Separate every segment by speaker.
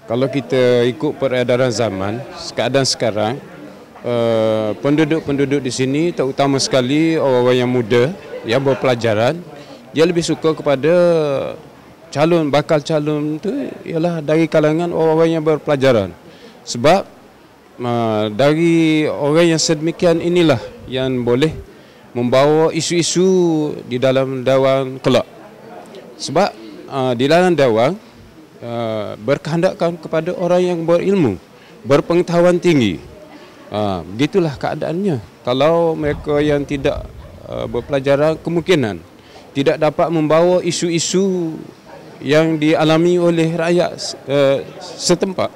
Speaker 1: Kalau kita ikut peredaran zaman, keadaan sekarang, penduduk-penduduk di sini terutama sekali orang-orang yang muda yang berpelajaran, dia lebih suka kepada bakal calon itu ialah dari kalangan orang-orang yang berpelajaran. Sebab dari orang yang sedemikian inilah yang boleh membawa isu-isu di dalam dewan kelak. Sebab di dalam dewan berkehendakkan kepada orang yang berilmu, berpengetahuan tinggi. Begitulah keadaannya. Kalau mereka yang tidak berpelajaran, kemungkinan tidak dapat membawa isu-isu yang dialami oleh rakyat setempat.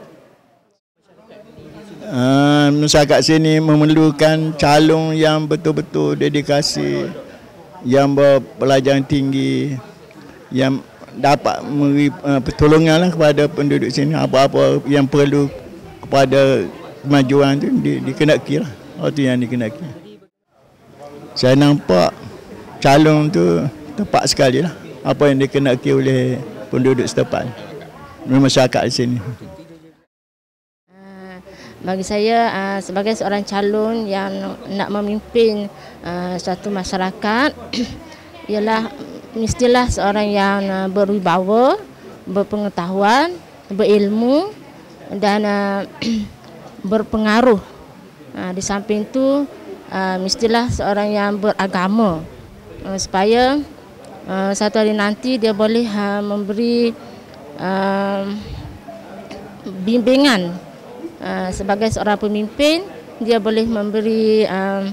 Speaker 2: Masyarakat sini memerlukan calon yang betul-betul dedikasi, yang berpelajaran tinggi, yang dapat memberi pertolongan kepada penduduk sini. Apa-apa yang perlu kepada kemajuan itu dikenaki lah. Itu yang dikenaki. Saya nampak calon tu tepat sekali lah apa yang dikenaki oleh penduduk setempat, masyarakat di sini.
Speaker 3: Bagi saya sebagai seorang calon yang nak memimpin suatu masyarakat ialah mestilah seorang yang berwibawa, berpengetahuan, berilmu dan berpengaruh. Di samping itu mestilah seorang yang beragama supaya satu hari nanti dia boleh memberi bimbingan. Sebagai seorang pemimpin, dia boleh memberi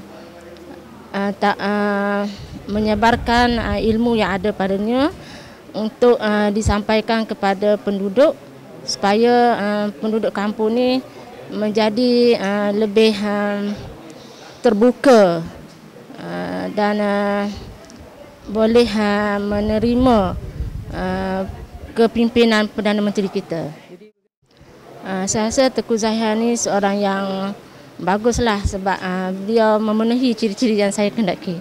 Speaker 3: menyebarkan ilmu yang ada padanya untuk disampaikan kepada penduduk supaya penduduk kampung ini menjadi lebih terbuka dan boleh menerima kepimpinan Perdana Menteri kita. Saya rasa Tengku Zahir ni seorang yang baguslah sebab beliau memenuhi ciri-ciri yang saya kendaki.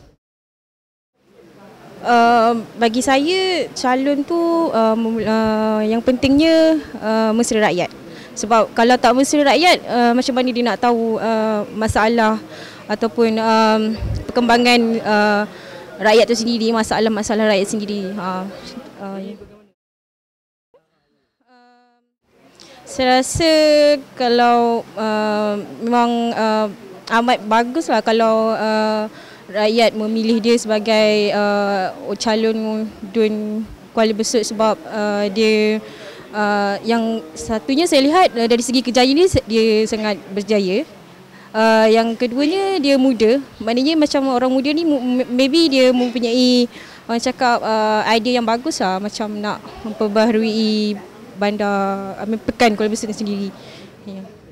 Speaker 4: Bagi saya calon tu yang pentingnya mesra rakyat. Sebab kalau tak mesra rakyat, macam mana dia nak tahu masalah ataupun perkembangan rakyat tu sendiri, masalah-masalah rakyat sendiri. Saya rasa kalau memang amat baguslah kalau rakyat memilih dia sebagai calon Dun Kuala Besut sebab dia yang satunya saya lihat dari segi kerjaya ni dia sangat berjaya. Yang keduanya dia muda, maknanya macam orang muda ni maybe dia mempunyai orang cakap idea yang bagus lah, macam nak memperbaharui bandar Pekan Kuala Besut sendiri. Yeah.